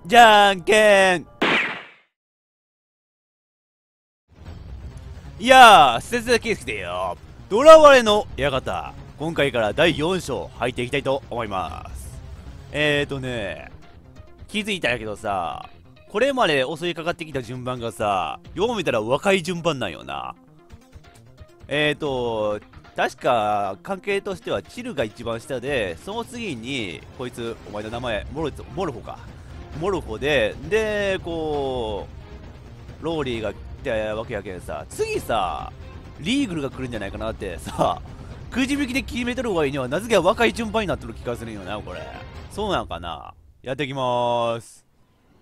じゃんけん。いやー、施設圭介でよ。ドラワレの館。今回から第4章入っていきたいと思います。気づいたんやけどさ、これまで襲いかかってきた順番がさ、よう見たら若い順番なんよな。確か関係としてはチルが一番下で、その次にこいつ、お前の名前モルフォか、モルフォでこうローリーが来たわけやけんさ、次さリーグルが来るんじゃないかなってさ、くじ引きで決めとる方がいいにはなぜか若い順番になってる気がするんよな。これそうなんかな。やっていきまーす。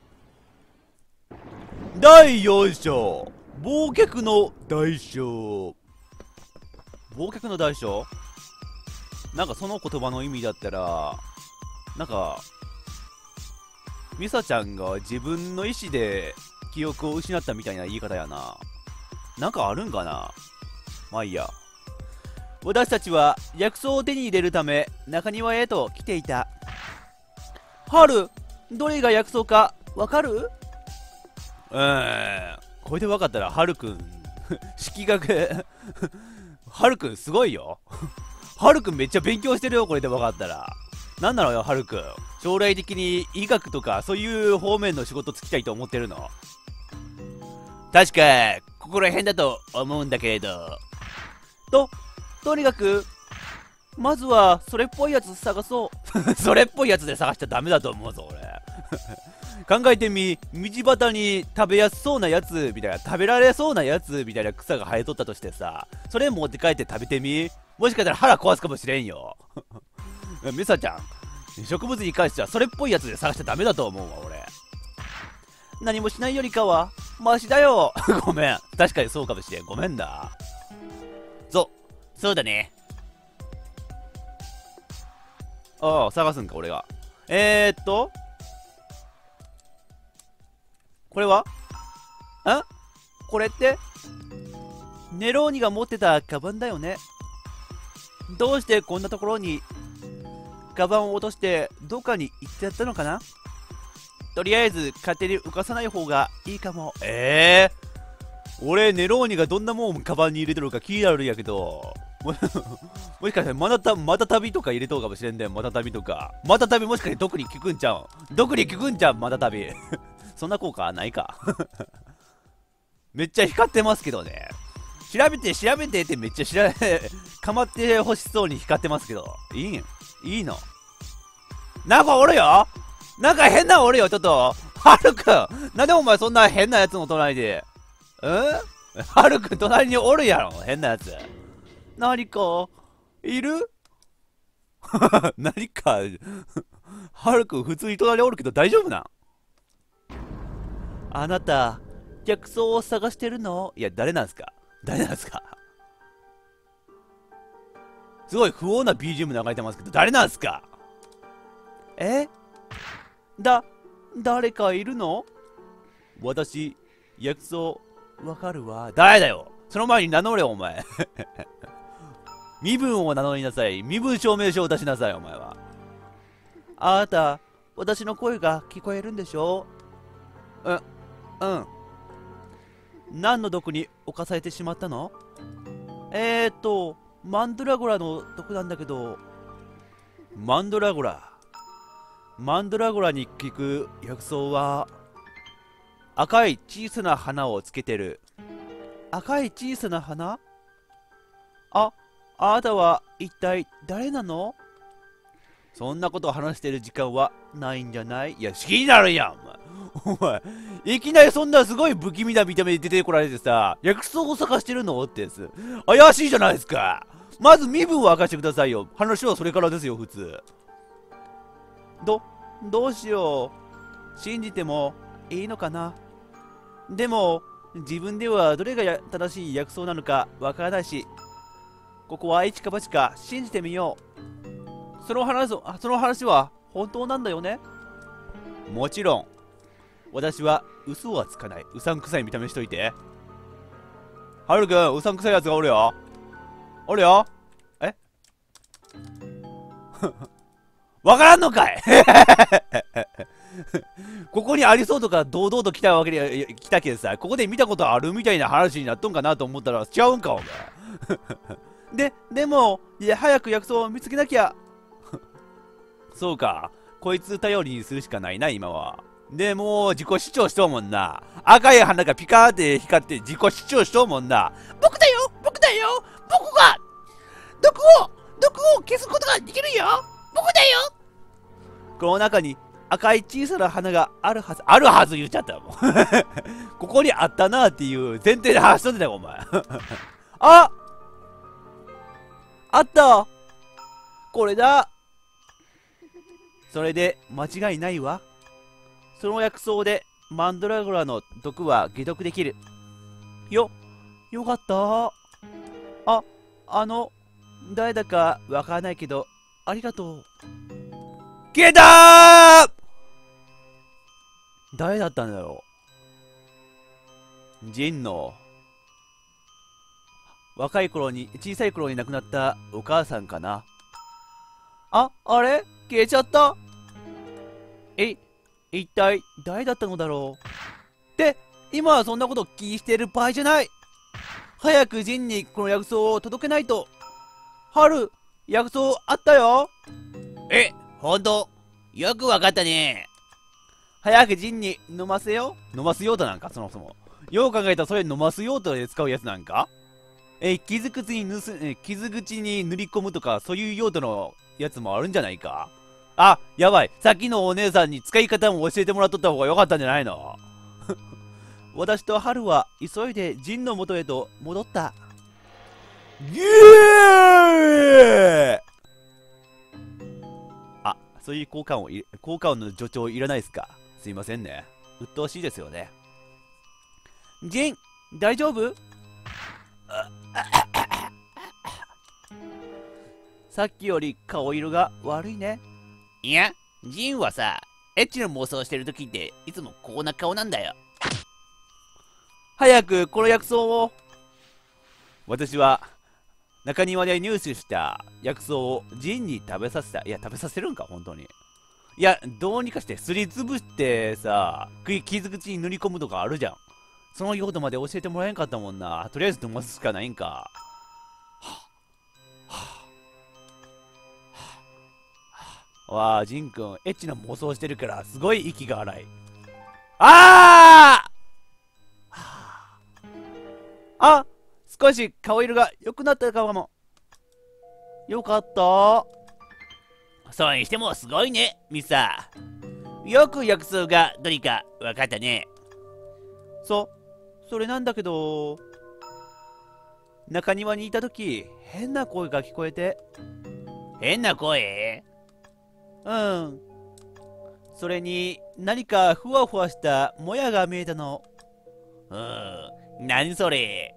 第4章、忘却の代償。忘却の代償、なんかその言葉の意味だったら、なんかミサちゃんが自分の意思で記憶を失ったみたいな言い方やな。なんかあるんかな。まあいいや。私たちは薬草を手に入れるため中庭へと来ていた。ハル、どれが薬草かわかる？これで分かったらハルくん色学ハルくんすごいよハルくんめっちゃ勉強してるよ、これで分かったら。なんなのよハルくん、将来的に医学とかそういう方面の仕事つきたいと思ってるの？確かここら辺だと思うんだけれど。とにかくまずはそれっぽいやつ探そうそれっぽいやつで探しちゃダメだと思うぞ俺考えてみ、道端に食べやすそうなやつみたいな、食べられそうなやつみたいな草が生えとったとしてさ、それ持って帰って食べてみ。もしかしたら腹壊すかもしれんよミサちゃん、植物に関してはそれっぽいやつで探しちゃダメだと思うわ俺。何もしないよりかはマシだよごめん、確かにそうかもしれん、ごめんだ。そうだね。ああ、探すんか俺が。これはこれってネローニが持ってたカバンだよね。どうしてこんなところにカバンを落としてどっかに行っちゃったのかな。とりあえず勝手に浮かさない方がいいかも。俺ネローニがどんなもんカバンに入れてるか気になるんやけどもしかしてまた旅とか入れとうかもしれんねん。また旅とか、また旅もしかして毒に効くんちゃうん、毒に効くんちゃうんまた旅そんな効果ないかめっちゃ光ってますけどね。調べてってめっちゃかまってほしそうに光ってますけど、いいの。なんかおるよ、なんか変なおるよ。ちょっとハルくん、なんでお前そんな変なやつの隣でハルくん隣におるやろ変なやつ。何かいる何かハルくん普通に隣おるけど大丈夫なん？あなた薬草を探してるの？いや、誰なんすかすごい不穏な BGM 流れてますけど、誰なんすか？誰かいるの？私薬草わかるわ。誰だよ、その前に名乗れお前身分を名乗りなさい。身分証明書を出しなさいお前は。あなた私の声が聞こえるんでしょ？うん。何の毒に侵されてしまったの？マンドラゴラの毒なんだけど。マンドラゴラに効く薬草は赤い小さな花をつけてる。赤い小さな花？あなたは一体誰なの？そんなことを話してる時間はないんじゃない？いや、好きになるやんお前いきなりそんなすごい不気味な見た目で出てこられてさ、薬草を探してるのってやつ怪しいじゃないですか。まず身分を明かしてくださいよ。話はそれからですよ普通。どうしよう。信じてもいいのかな。でも自分ではどれが正しい薬草なのかわからないし、ここは一か八か信じてみよう。その話は本当なんだよね？もちろん。私は嘘はつかない。うさんくさい見た目しといて。ハルくん、うさんくさいやつがおるよ。わからんのかいここにありそうとか堂々と来たわけで、来たけどさ、ここで見たことあるみたいな話になっとんかなと思ったら、ちゃうんか、お前。でも、いや、早く薬草を見つけなきゃ。そうか。こいつ頼りにするしかないな、今は。で、もう自己主張しとうもんな。赤い花がピカーって光って自己主張しとうもんな。僕だよ僕だよ僕が毒を消すことができるよ僕だよ。この中に赤い小さな花があるはず言っちゃったよ、もう。ここにあったなっていう前提で話しとってたよ、お前。ああった、これだ。それで間違いないわ。その薬草でマンドラゴラの毒は解毒できる。よかった。誰だかわからないけど、ありがとう。消えたー。誰だったんだろう。ジンの、小さい頃に亡くなったお母さんかな。あれ消えちゃった。一体誰だったのだろう。って今はそんなこと気にしてる場合じゃない。早くジンにこの薬草を届けないと。春、薬草あったよ。ほんとよくわかったね。早くジンに飲ませようとなんか、そもそも。よう考えたらそれ飲ますようとで使うやつなんか。傷口に塗り込むとか、そういう用途のやつもあるんじゃないか。やばい。さっきのお姉さんに使い方も教えてもらっとった方がよかったんじゃないの。私と春は急いでジンの元へと戻った。ギエー。そういう効果音の助長いらないですか。すいませんね。鬱陶しいですよね。ジン、大丈夫？さっきより顔色が悪いね。 いや、ジンはさ、エッチな妄想してる時っていつもこんな顔なんだよ。 早くこの薬草を。私は中庭で入手した薬草をジンに食べさせた。いや、食べさせるんか、本当に。いや、どうにかしてすりつぶしてさ、傷口に塗り込むとかあるじゃん。その用途まで教えてもらえんかったもんな。とりあえず飲ますしかないんか。わあ、ジンくん、エッチな妄想してるから、すごい息が荒い。少し顔色が良くなったかも。よかった。 それにしてもすごいね、ミサ。よく薬草がどれか分かったね。 それなんだけど、中庭にいたとき、変な声が聞こえて。 変な声？ うん。それに、何かふわふわしたもやが見えたの。 何それ？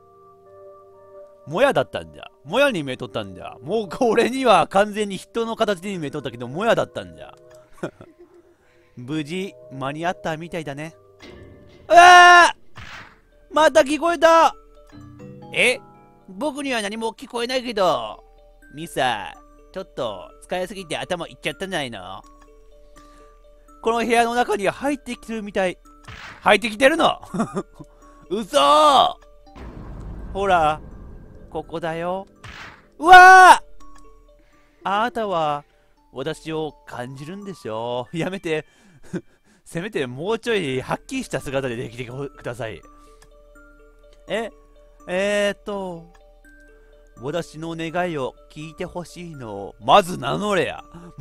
もやだったんじゃ。もやに見えとったんじゃ。もう俺には完全に人の形に見えとったけど、もやだったんじゃ。無事、間に合ったみたいだね。また聞こえた。 僕には何も聞こえないけど。ミサ、ちょっと使いすぎて頭いっちゃったんじゃないの？ この部屋の中に入ってきてるみたい。入ってきてるの？ 嘘！ ほら、ここだよ。うわあなたは私を感じるんでしょ？やめて。せめてもうちょいはっきりした姿でできてください。私の願いを聞いてほしいのをまず名乗れや。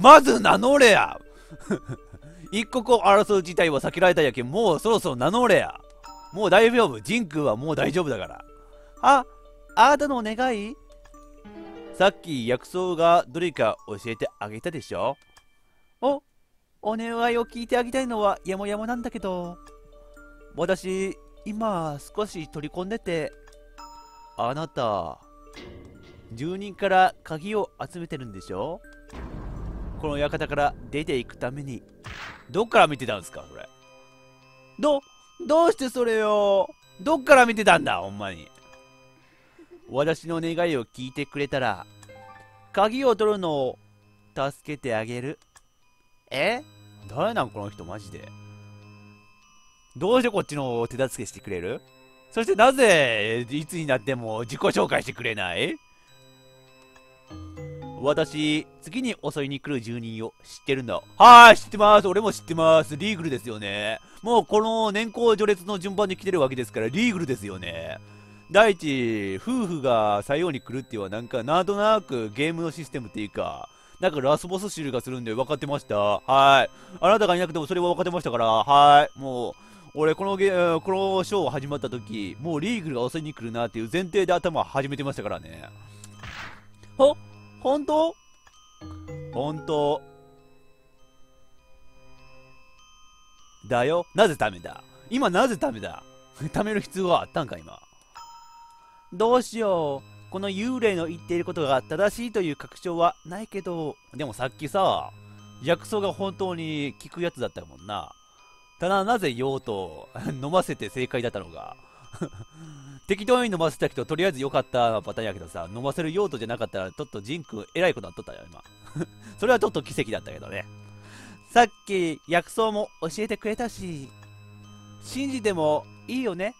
一刻を争う事態は避けられたやけん、もうそろそろ名乗れや。もう大丈夫。ジンクはもう大丈夫だから。あなたのお願い？さっき薬草がどれか教えてあげたでしょ？お願いを聞いてあげたいのはやもやもなんだけど、私、今少し取り込んでて、あなた、住人から鍵を集めてるんでしょ？この館から出ていくために。どっから見てたんですかこれ。どうしてそれを。どっから見てたんだほんまに。私の願いを聞いてくれたら、鍵を取るのを助けてあげる。 誰なんこの人マジで。どうしてこっちの手助けしてくれる？そしてなぜいつになっても自己紹介してくれない？私、次に襲いに来る住人を知ってるんだ。はーい、知ってます。俺も知ってます。リーグルですよね。もうこの年功序列の順番に来てるわけですから、リーグルですよね。第一、夫婦が最後に来るっていうのはなんとなくゲームのシステムっていうか、なんかラスボス集がするんで分かってました。はーい。あなたがいなくてもそれは分かってましたから、はーい。もう、俺このショー始まった時、もうリーグルが襲いに来るなっていう前提で頭始めてましたからね。本当？本当だよ。なぜダメだ？今なぜダメだ？貯める必要はあったんか今。どうしよう。この幽霊の言っていることが正しいという確証はないけど、でもさっきさ、薬草が本当に効くやつだったもんな。ただなぜ用途飲ませて正解だったのか。適当に飲ませたけど、とりあえず良かったパターンやけどさ、飲ませる用途じゃなかったら、ちょっとジンくん、えらいことなっとったよ、今。それはちょっと奇跡だったけどね。さっき、薬草も教えてくれたし、信じてもいいよね。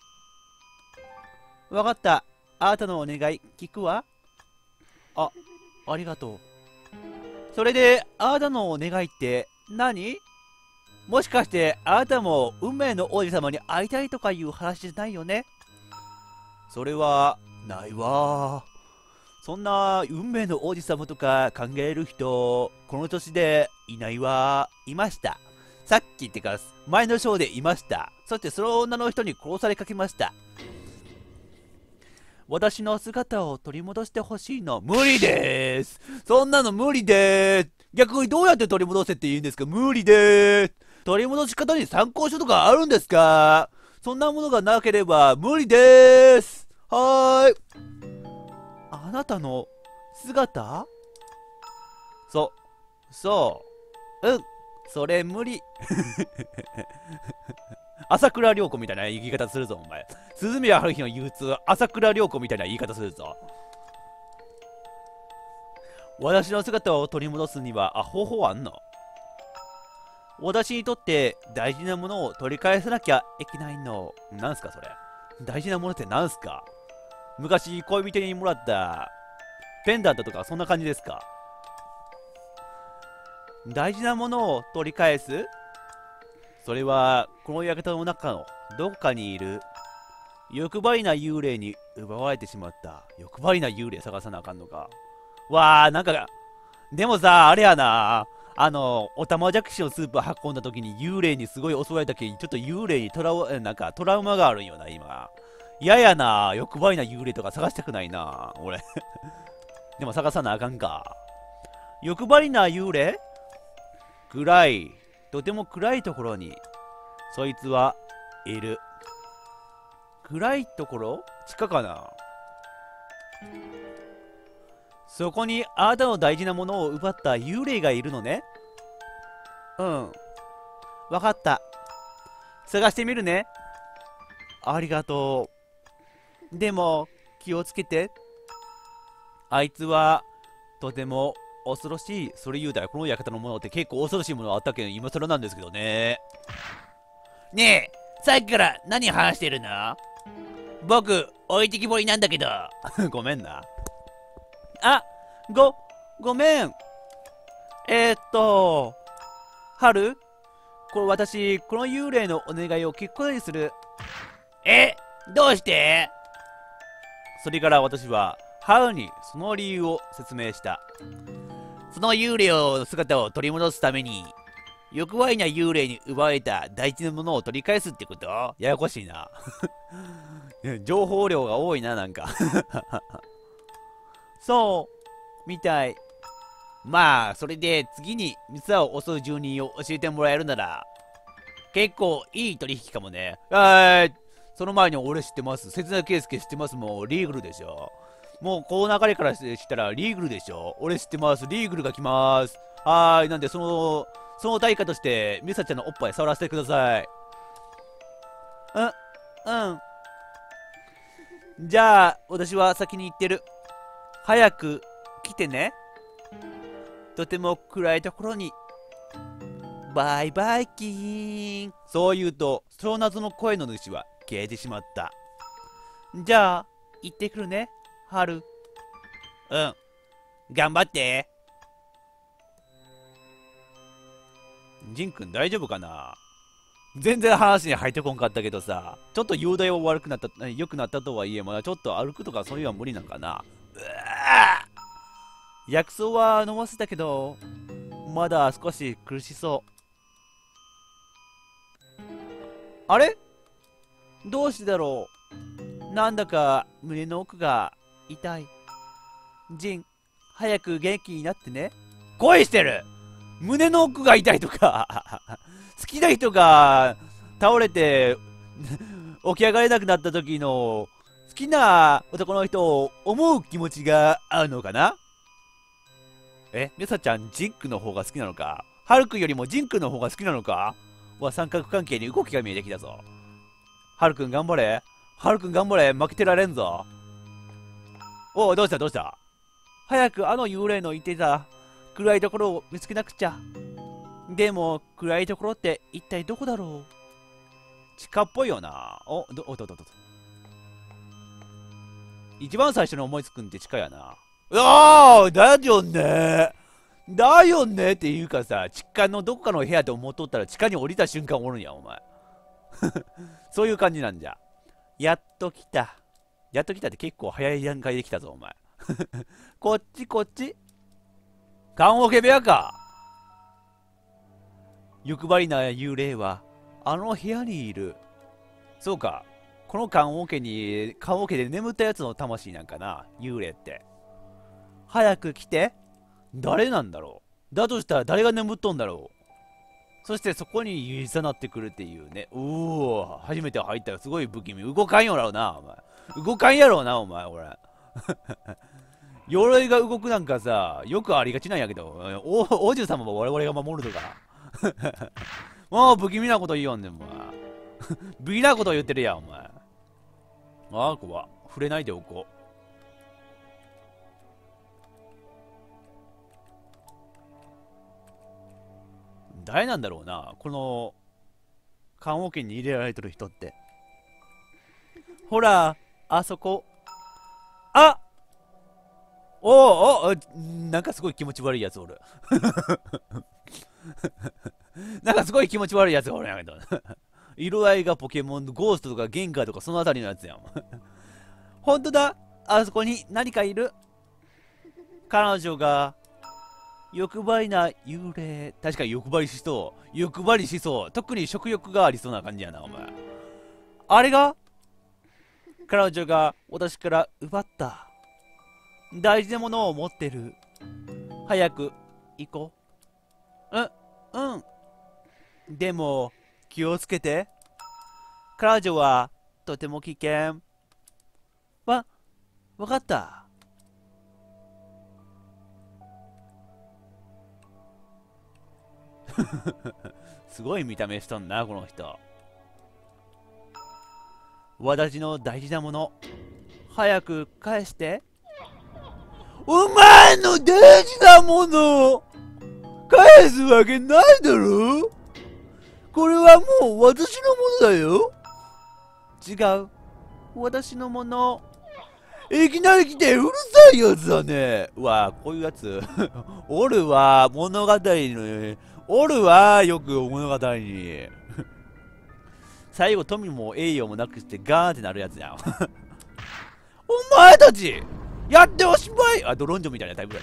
わかった。あなたのお願い、聞くわ。ありがとう。それで、あなたのお願いって何？もしかして、あなたも運命の王子様に会いたいとかいう話じゃないよね？それは、ないわ。そんな運命の王子様とか考える人、この年でいないわ。いました。さっきってか、前のショーでいました。そしてその女の人に殺されかけました。私の姿を取り戻してほしいの。無理でーす。そんなの無理でーす。逆にどうやって取り戻せって言うんですか？無理でーす。取り戻し方に参考書とかあるんですか？そんなものがなければ無理でーす。はーい。あなたの姿？うん、それ無理。朝倉涼子みたいな言い方するぞ、お前。鈴宮春日の憂鬱、朝倉涼子みたいな言い方するぞ。私の姿を取り戻すには、方法あんの？私にとって大事なものを取り返さなきゃいけないの。なんすかそれ。大事なものってなんすか？昔恋人にもらったペンダントとかそんな感じですか？大事なものを取り返す？それはこの館の中のどこかにいる欲張りな幽霊に奪われてしまった。欲張りな幽霊探さなあかんのか。わあ、なんか、でもさ、あれやな。おたまじゃくしのスープ運んだ時に幽霊にすごい襲われたけど、ちょっと幽霊にトラウマがあるんよな、今。嫌やな。欲張りな幽霊とか探したくないな、俺。でも探さなあかんか。欲張りな幽霊？暗い。とても暗いところに、そいつはいる。暗いところ？地下かな？そこにあなたの大事なものを奪った幽霊がいるのね。うん。わかった。探してみるね。ありがとう。でも、気をつけて。あいつは、とても恐ろしい。それ言うたら、この館のものって結構恐ろしいものあったけど、今更なんですけどね。 ねえ、さっきから何話してるの？僕、置いてきぼりなんだけど。 ごめんな。ごめん。春、私、この幽霊のお願いを聞くことにする。 どうして？ それから私は、春にその理由を説明した。 その幽霊の姿を取り戻すために、欲張りな幽霊に奪われた大事なものを取り返すってこと？ ややこしいな。情報量が多いな、なんか。そう、みたい。 まあ、それで次にミサを襲う住人を教えてもらえるなら、結構いい取引かもね。 その前に俺知ってます。節田圭介知ってます。もうリーグルでしょ。もうこの流れからしたらリーグルでしょ。俺知ってます。リーグルが来ます。なんでその対価としてミサちゃんのおっぱい触らせてください。うん。じゃあ、私は先に行ってる。早く来てね。とても暗いところにバイバイキーン。そう言うと、その謎の声の主は消えてしまった。じゃあ、行ってくるね、ハル。 うん。頑張って。 ジンくん大丈夫かな。全然話に入ってこんかったけどさ、ちょっと容体は悪くなった、良くなったとはいえ、まだちょっと歩くとかそういうのは無理なんかな。薬草は飲ませたけど、まだ少し苦しそう。あれ、どうしてだろう。なんだか胸の奥が痛い。ジン、早く元気になってね。 恋してる。 胸の奥が痛いとか好きな人が倒れて起き上がれなくなった時の好きな男の人を思う気持ちがあるのかな。ミサちゃん、ジンクの方が好きなのか。ハルくんよりもジンクの方が好きなのか。三角関係に動きが見えてきたぞ。ハルくん頑張れ。ハルくん頑張れ。負けてられんぞ。おお、どうしたどうした。早くあの幽霊の言ってた暗いところを見つけなくちゃ。でも暗いところって一体どこだろう。地下っぽいよな。一番最初に思いつくんって地下やな。だよね。だよねっていうかさ、地下のどこかの部屋と思っとったら地下に降りた瞬間おるんや、お前。そういう感じなんじゃ。やっと来た。やっと来たって結構早い段階で来たぞ、お前。こっちこっち。棺桶部屋か。欲張りな幽霊はあの部屋にいる。そうか。この棺桶で眠ったやつの魂なんかな、幽霊って。早く来て。誰なんだろう。だとしたら誰が眠っとんだろう。そしてそこに誘なってくるっていうね。初めて入ったよ。すごい不気味。動かんやろうな、お前。動かんやろうな、お前、俺。鎧が動くなんかさ、よくありがちなんやけど、王子様も我々が守るとか。もう不気味なこと言いよんねん、お前。不気味なこと言ってるやん、お前。怖っ。触れないでおこう。誰なんだろうな、この棺桶に入れられてる人って。ほら、あそこ。なんかすごい気持ち悪いやつおる。なんかすごい気持ち悪いやつがおるんやけど。色合いがポケモンのゴーストとかゲンガーとかそのあたりのやつやん。ほんとだ、あそこに何かいる。彼女が欲張りな幽霊。確かに欲張りしそう。欲張りしそう。特に食欲がありそうな感じやな、お前。あれが彼女が私から奪った大事なものを持ってる。早く行こう。うん。でも気をつけて。彼女はとても危険。わかった。すごい見た目しとんな、この人。私の大事なもの、早く返して。お前の大事なもの返すわけないだろ。これはもう私のものだよ。違う、私のもの。いきなり来てうるさいやつだね。こういうやつおるわ、物語のおるわ、よく物語に最後富も栄誉もなくしてガーンってなるやつやんお前たちやっておしまい。ドロンジョみたいなタイプだ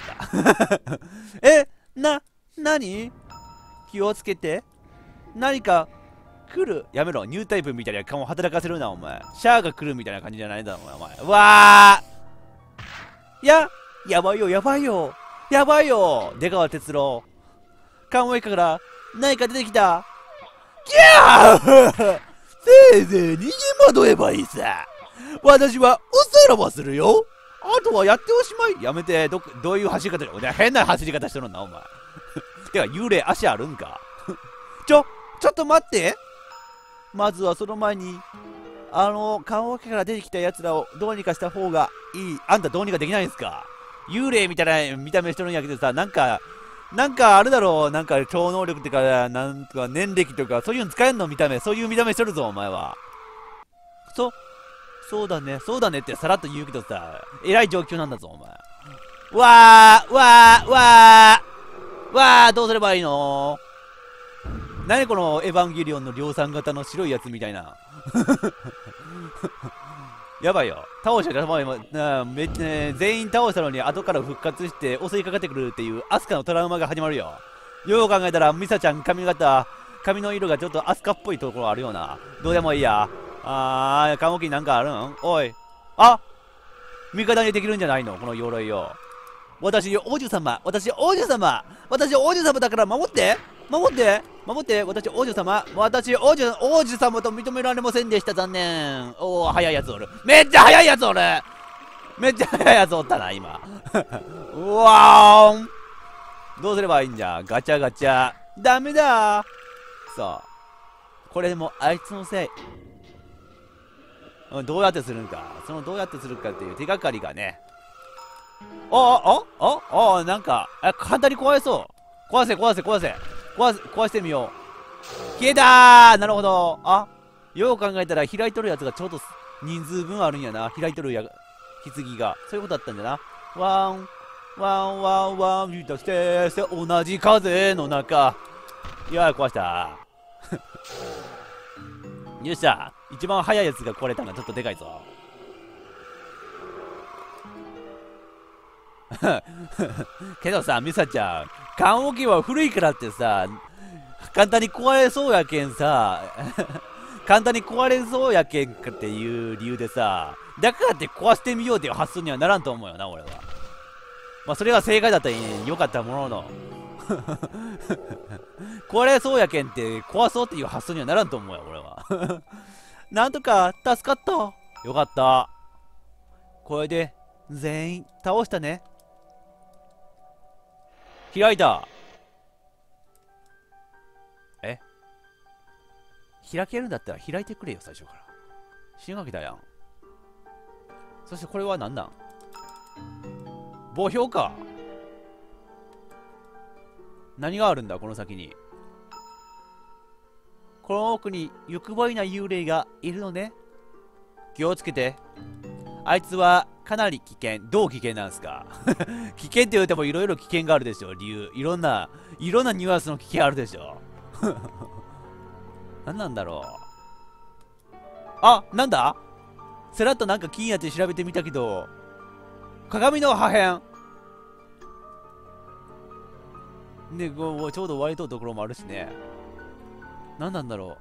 ったなに気をつけて。何か来る。やめろ、ニュータイプみたいな顔働かせるな、お前。シャアが来るみたいな感じじゃないんだろ、お前。やばいよ。出川哲朗。棺桶から何か出てきた。キャーせいぜい逃げ惑えばいいさ。私はおさらばするよ。あとはやっておしまい。やめて、どういう走り方で、変な走り方してるんだ、お前。てか、幽霊足あるんかちょっと待って。まずはその前に、棺桶から出てきたやつらをどうにかした方がいい。あんたどうにかできないんすか。幽霊みたいな見た目してるんやけどさ、なんか、 なんかあるだろう、なんか超能力ってか、なんとか年歴とか、そういうの使えんの見た目、そういう見た目しとるぞ、お前は。そうだね、そうだねってさらっと言うけどさ、えらい状況なんだぞ、お前。どうすればいいの？何このエヴァンゲリオンの量産型の白いやつみたいな。やばいよ。倒したら、めっちゃね、全員倒したのに後から復活して襲いかかってくるっていうアスカのトラウマが始まるよ。よう考えたら、ミサちゃん髪の色がちょっとアスカっぽいところあるよな。どうでもいいや。カモキなんかあるん？おい。あ、味方にできるんじゃないのこの鎧よ。私王子様だから守って、私王子様と認められませんでした。残念。おお、速いやつおる。めっちゃ速いやつおったな今。うわーん、どうすればいいんじゃ。ガチャガチャダメだ。さあ、これもあいつのせい。どうやってするんか、どうやってするかっていう手がかりがね。なんか、簡単に壊れそう。壊してみよう。消えたー。なるほど。よう考えたら開いとるやつがちょうど人数分あるんやな。開いとる棺が。そういうことだったんだな。ワン、見たして、同じ風の中。いやー、壊した。よっしゃ。一番速いやつが壊れたのがちょっとでかいぞ。けどさ、ミサちゃん、棺桶は古いからってさ、簡単に壊れそうやけんさ、簡単に壊れそうやけんかっていう理由でさ、だからって壊してみようっていう発想にはならんと思うよな、俺は。まあ、それが正解だったらよかったものの、壊れそうやけんって壊そうっていう発想にはならんと思うよ、俺は。なんとか助かった。よかった。これで全員倒したね。開いた。開けるんだったら開いてくれよ、最初から。新学期だやん。そしてこれは何なん？墓標か。何があるんだ、この先に。この奥に欲張りな幽霊がいるのね。気をつけて。あいつはかなり危険。どう危険なんすか？危険って言うてもいろいろ危険があるでしょ。理由。いろんなニュアンスの危険あるでしょ。何なんだろう。なんだ？さらっとなんか気になって調べてみたけど、鏡の破片。ね、ちょうど割れとるところもあるしね。何なんだろ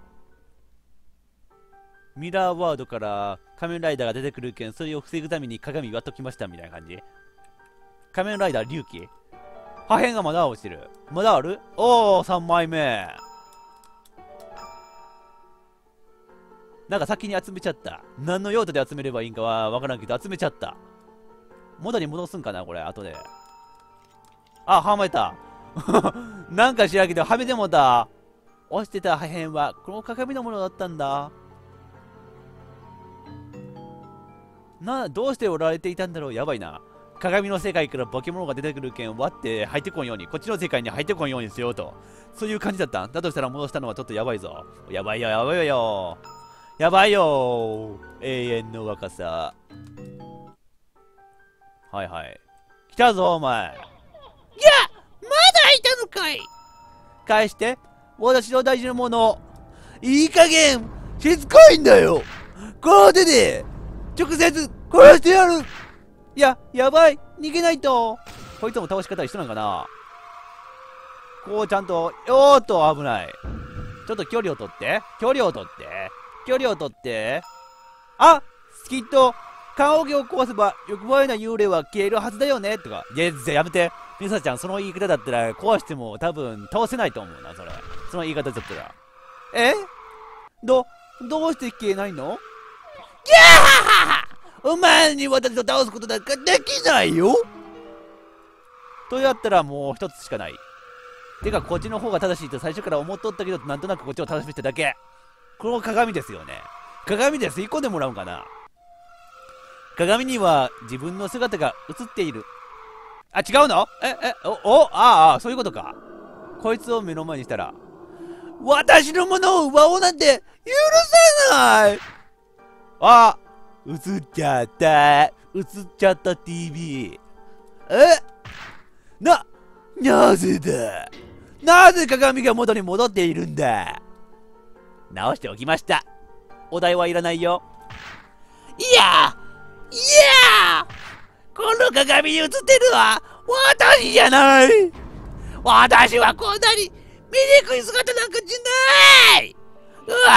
う。ミラーワードから仮面ライダーが出てくるけん、それを防ぐために鏡割っときましたみたいな感じ。仮面ライダー龍騎。破片がまだ落ちてる。まだある？おー、3枚目。なんか先に集めちゃった。何の用途で集めればいいんかはわからんけど、集めちゃった。元に戻すんかなこれ、後で。はめた。なんか知らんけど、はめてもだ。落ちてた破片は、この鏡のものだったんだ。どうしておられていたんだろう。やばいな。鏡の世界から化け物が出てくるけん割って入ってこんように、こっちの世界に入ってこんようにしようと。そういう感じだったんだとしたら戻したのはちょっとやばいぞ。やばいよ。永遠の若さ。はいはい。来たぞ、お前。 いや、まだいたのかい。 返して。私の大事なもの。いい加減、しつこいんだよ。この手で、直接殺してやる。いや、やばい。逃げないと。こいつも倒し方一緒なんかな。こうちゃんと、危ない。ちょっと距離を取って。きっと、棺桶を壊せば欲張りな幽霊は消えるはずだよねとか。やめて。ミサちゃん、その言い方だったら壊しても多分倒せないと思うな、それ。その言い方だったら。どうして消えないの？ ギャー！お前に私を倒すことなんかできないよ。 とやったらもう一つしかない。てか、こっちの方が正しいと最初から思っとったけど、なんとなくこっちを正しめてだけ。この鏡ですよね。鏡で吸い込んでもらうんかな。鏡には自分の姿が映っている。 あ、違うの？そういうことか。こいつを目の前にしたら、私のものを奪おうなんて許さない。あ、映っちゃった。映っちゃった TV。なぜだ？なぜ鏡が元に戻っているんだ？直しておきました。お題はいらないよ。いやこの鏡に映ってるのは私じゃない。私はこんなに醜い姿なんかじゃない。うわ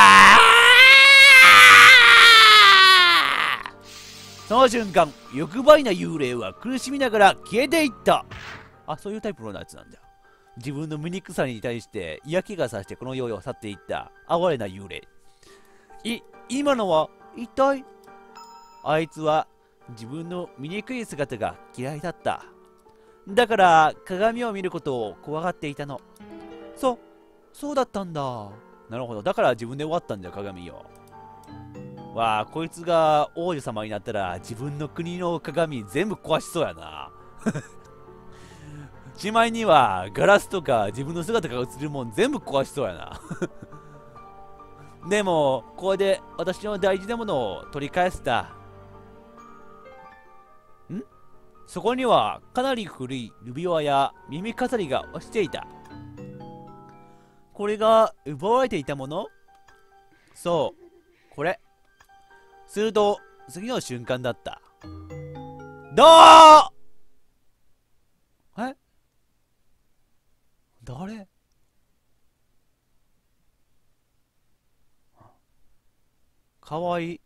ー！その瞬間、欲張りな幽霊は苦しみながら消えていった。あ、そういうタイプのやつなんだ。自分の醜さに対して嫌気がさしてこの世を去っていった哀れな幽霊。今のは一体？あいつは自分の醜い姿が嫌いだった。だから鏡を見ることを怖がっていたの。そうだったんだ。なるほど。だから自分で終わったんだよ、鏡を。わあ、こいつが王女様になったら自分の国の鏡全部壊しそうやな。しまいにはガラスとか自分の姿が映るもん全部壊しそうやな。でも、これで私の大事なものを取り返せた。そこにはかなり古い指輪や耳飾りが落ちていた。これが奪われていたもの？そう、これ。すると、次の瞬間だった。え？誰？かわいい。